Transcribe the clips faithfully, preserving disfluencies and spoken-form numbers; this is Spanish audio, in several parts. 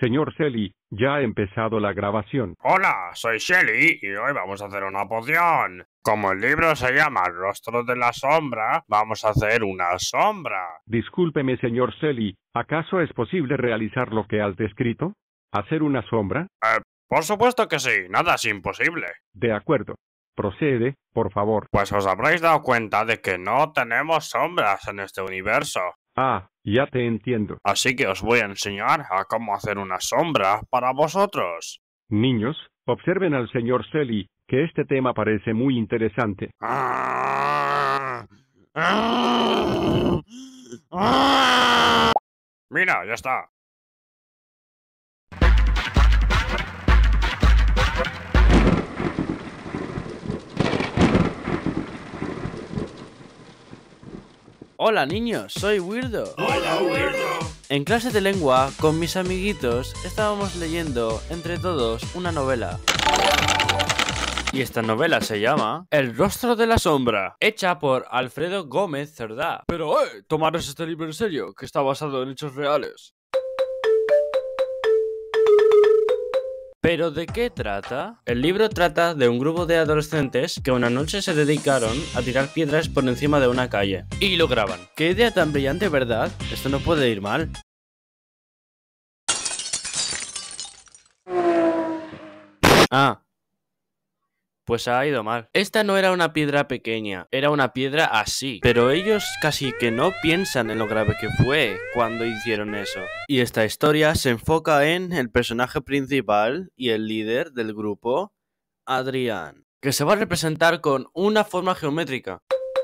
Señor Selly, ya ha empezado la grabación. Hola, soy Shelly y hoy vamos a hacer una poción. Como el libro se llama El rostro de la sombra, vamos a hacer una sombra. Discúlpeme, señor Selly, ¿acaso es posible realizar lo que has descrito? ¿Hacer una sombra? Eh, por supuesto que sí, nada es imposible. De acuerdo. Procede, por favor. Pues os habréis dado cuenta de que no tenemos sombras en este universo. Ah, ya te entiendo. Así que os voy a enseñar a cómo hacer una sombra para vosotros. Niños, observen al señor Selly, que este tema parece muy interesante. Mira, ya está. Hola niños, soy Weirdo. Hola, Weirdo. En clase de lengua, con mis amiguitos, estábamos leyendo, entre todos, una novela. Y esta novela se llama El rostro de la sombra, hecha por Alfredo Gómez Cerdá. Pero, eh, ¿tomaros este libro en serio? Que está basado en hechos reales. ¿Pero de qué trata? El libro trata de un grupo de adolescentes que una noche se dedicaron a tirar piedras por encima de una calle. Y lo graban. ¡Qué idea tan brillante, ¿verdad? Esto no puede ir mal. Ah. Pues ha ido mal. Esta no era una piedra pequeña, era una piedra así. Pero ellos casi que no piensan en lo grave que fue cuando hicieron eso. Y esta historia se enfoca en el personaje principal y el líder del grupo, Adrián, que se va a representar con una forma geométrica.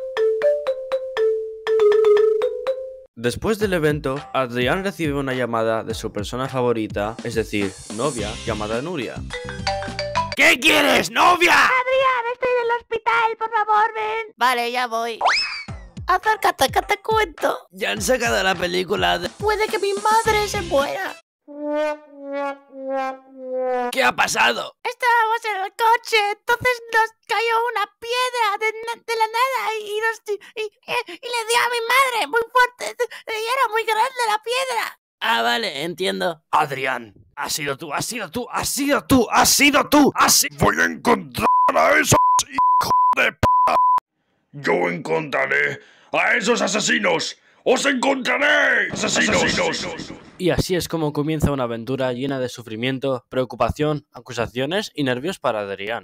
Después del evento, Adrián recibe una llamada de su persona favorita, es decir, novia, llamada Nuria. ¿Qué quieres, novia? Adrián, estoy en el hospital, por favor, ven. Vale, ya voy. Acércate, que te cuento. Ya han sacado la película de... Puede que mi madre se muera. ¿Qué ha pasado? Estábamos en el coche, entonces nos cayó una piedra de, de la nada y, y, nos, y, y, y le dio a mi madre muy fuerte y era muy grande la piedra. Ah, vale, entiendo. Adrián, has sido tú, has sido tú, has sido tú, has sido tú, has sido... Voy a encontrar a esos hijos de p***. Yo encontraré a esos asesinos. ¡Os encontraré, asesinos! asesinos. Y así es como comienza una aventura llena de sufrimiento, preocupación, acusaciones y nervios para Adrián.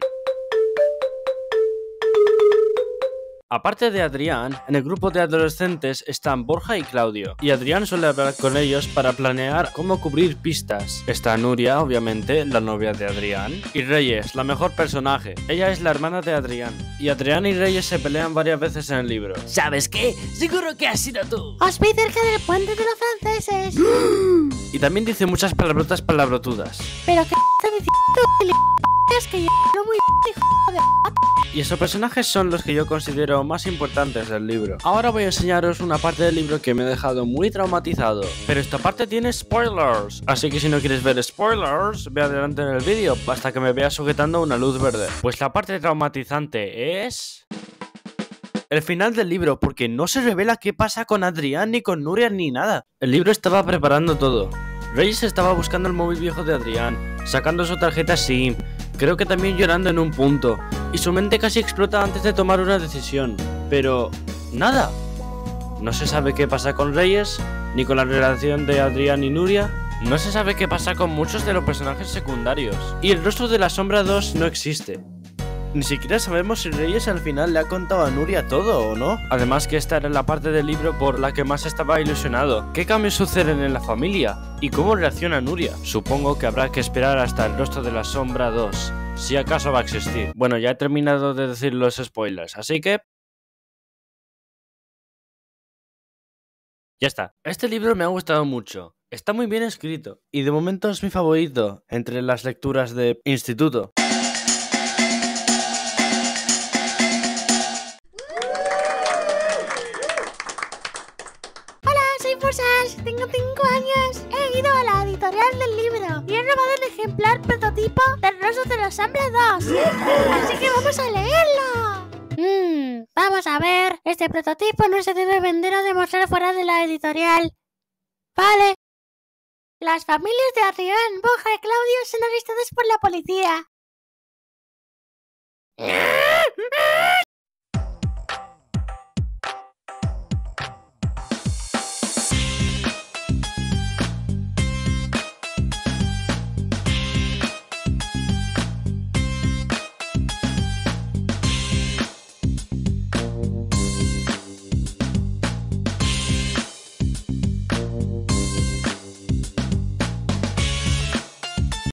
Aparte de Adrián, en el grupo de adolescentes están Borja y Claudio, y Adrián suele hablar con ellos para planear cómo cubrir pistas. Está Nuria, obviamente, la novia de Adrián, y Reyes, la mejor personaje. Ella es la hermana de Adrián, y Adrián y Reyes se pelean varias veces en el libro. ¿Sabes qué? Seguro que has sido tú. Os vi cerca del puente de los franceses. Y también dice muchas palabrotas palabrotudas. Pero qué está diciendo, es que yo no muy hijo de... Y esos personajes son los que yo considero más importantes del libro. Ahora voy a enseñaros una parte del libro que me ha dejado muy traumatizado. Pero esta parte tiene spoilers, así que si no quieres ver spoilers, ve adelante en el vídeo hasta que me veas sujetando una luz verde. Pues la parte traumatizante es... el final del libro, porque no se revela qué pasa con Adrián, ni con Nuria, ni nada. El libro estaba preparando todo. Reyes estaba buscando el móvil viejo de Adrián, sacando su tarjeta SIM, creo que también llorando en un punto, y su mente casi explota antes de tomar una decisión. Pero... nada. No se sabe qué pasa con Reyes, ni con la relación de Adrián y Nuria. No se sabe qué pasa con muchos de los personajes secundarios. Y el rostro de la sombra dos no existe. Ni siquiera sabemos si Reyes al final le ha contado a Nuria todo o no. Además que esta era la parte del libro por la que más estaba ilusionado. ¿Qué cambios suceden en la familia? ¿Y cómo reacciona Nuria? Supongo que habrá que esperar hasta el rostro de la sombra dos, si acaso va a existir. Bueno, ya he terminado de decir los spoilers, así que... ya está. Este libro me ha gustado mucho. Está muy bien escrito. Y de momento es mi favorito entre las lecturas de instituto. Forsas, tengo cinco años. He ido a la editorial del libro y he robado el ejemplar prototipo del rostro de la sombra dos. Así que vamos a leerlo. Mmm, vamos a ver. Este prototipo no se debe vender o demostrar fuera de la editorial. Vale. Las familias de Adrián, Borja y Claudio son arrestadas por la policía.